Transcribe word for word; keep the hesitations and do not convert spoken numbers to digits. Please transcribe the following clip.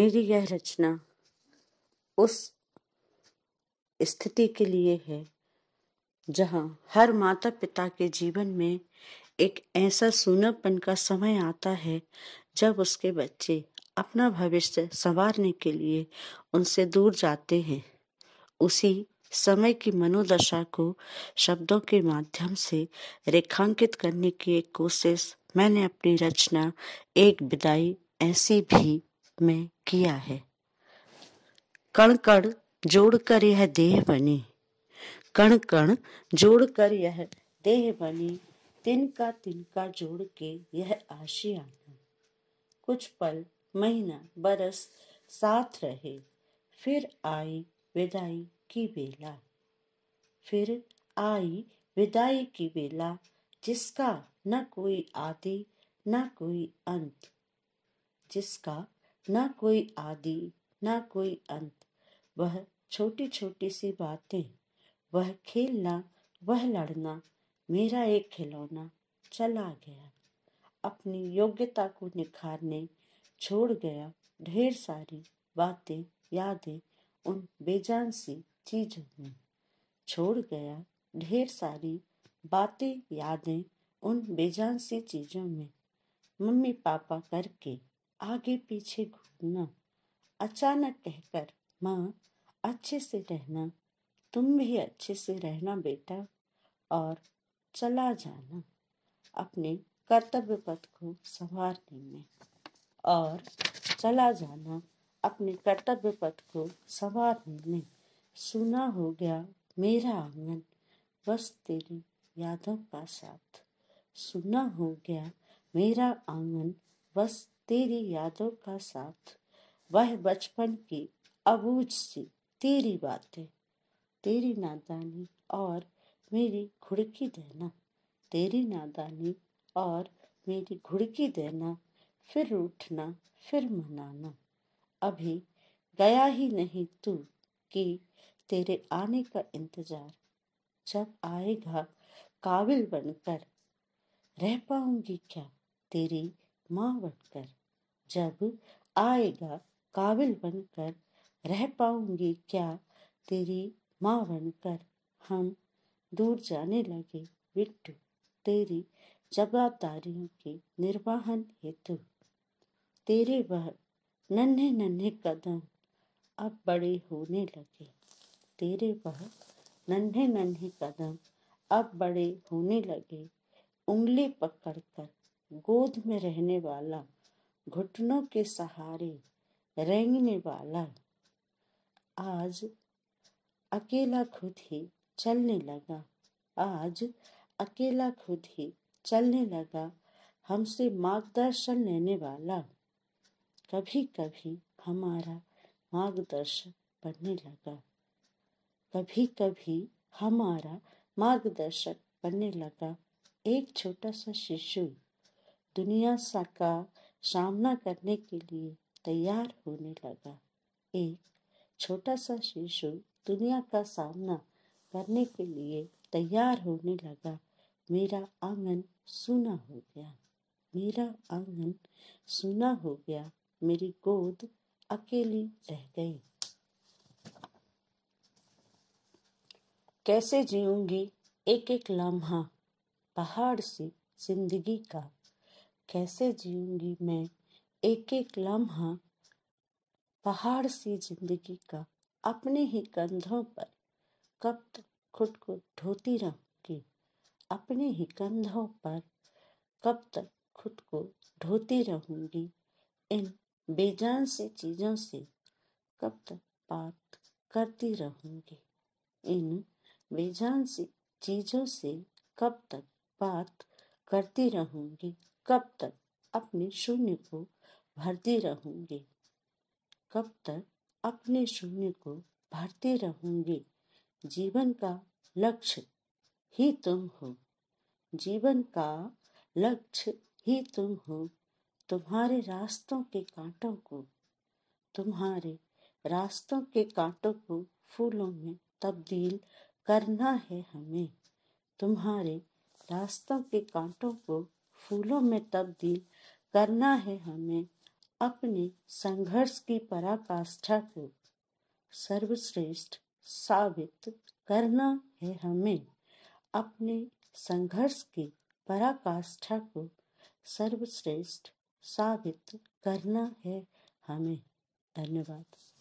मेरी यह रचना उस स्थिति के लिए है जहाँ हर माता पिता के जीवन में एक ऐसा सूनापन का समय आता है जब उसके बच्चे अपना भविष्य संवारने के लिए उनसे दूर जाते हैं। उसी समय की मनोदशा को शब्दों के माध्यम से रेखांकित करने की एक कोशिश मैंने अपनी रचना एक विदाई ऐसी भी में किया है। कण कण जोड़कर यह देह बनी, कण कण जोड़कर यह देह बनी, तिनका तिनका जोड़ के यह आशियाना। कुछ पल महीना बरस साथ रहे, फिर आई विदाई की बेला, फिर आई विदाई की बेला, जिसका न कोई आदि न कोई अंत, जिसका न कोई आदि न कोई अंत। वह छोटी छोटी सी बातें, वह खेलना, वह लड़ना, मेरा एक खिलौना चला गया, अपनी योग्यता को निखारने छोड़ गया। ढेर सारी बातें यादें उन बेजान सी चीजों में छोड़ गया, ढेर सारी बातें यादें उन बेजान सी चीजों में। मम्मी पापा करके आगे पीछे घूमना, अचानक कहकर माँ अच्छे से रहना, तुम भी अच्छे से रहना बेटा, और चला जाना अपने कर्तव्य पथ को संवारने में, और चला जाना अपने कर्तव्य पथ को संवारने में। सूना हो गया मेरा आंगन बस तेरी यादों का साथ, सूना हो गया मेरा आंगन बस तेरी यादों का साथ। वह बचपन की अबूझ सी तेरी बातें, तेरी नादानी और मेरी घुड़की देना, तेरी नादानी और मेरी घुड़की देना, फिर उठना फिर मनाना। अभी गया ही नहीं तू कि तेरे आने का इंतजार, जब आएगा काबिल बनकर रह पाऊंगी क्या तेरी माँ बनकर, जब आएगा काबिल बनकर रह पाऊंगी क्या तेरी माँ बनकर। हम दूर जाने लगे बिट्टू तेरी जवाबदारियों के निर्वहन हेतु, तेरे वह नन्हे नन्हे कदम अब बड़े होने लगे, तेरे वह नन्हे नन्हे कदम अब बड़े होने लगे। उंगली पकड़कर गोद में रहने वाला, घुटनों के सहारे रेंगने वाला, आज अकेला खुद ही चलने लगा, आज अकेला खुद ही चलने लगा, हमसे मार्गदर्शन लेने वाला, कभी कभी हमारा मार्गदर्शक बनने लगा, कभी कभी हमारा मार्गदर्शक बनने लगा। एक छोटा सा शिशु दुनिया सा का सामना करने के लिए तैयार होने लगा, एक छोटा सा शिशु दुनिया का सामना करने के लिए तैयार होने लगा। मेरा आंगन सूना हो गया, मेरा आंगन सूना हो गया, मेरी गोद अकेली रह गई। कैसे जीऊंगी एक एक लम्हा पहाड़ सी जिंदगी का, कैसे जीऊंगी मैं एक एक लम्हा पहाड़ सी जिंदगी का, अपने ही कंधों पर कब तक खुद को ढोती रहूंगी, अपने ही कंधों पर कब तक खुद को ढोती रहूंगी। इन बेजान सी चीजों से कब तक बात करती रहूंगी, इन बेजान सी चीजों से कब तक बात करती रहूंगी, कब तक अपने शून्य को भरती रहूंगी, कब तक अपने शून्य को भरती रहूंगी। जीवन का लक्ष्य ही तुम हो, जीवन का लक्ष्य ही तुम हो, तुम्हारे रास्तों के कांटों को, तुम्हारे रास्तों के कांटों को फूलों में तब्दील करना है हमें, तुम्हारे रास्तों के कांटों को फूलों में तब्दील करना है हमें, अपने संघर्ष की पराकाष्ठा को सर्वश्रेष्ठ साबित करना है हमें। अपने संघर्ष की पराकाष्ठा को सर्वश्रेष्ठ साबित करना है हमें। धन्यवाद।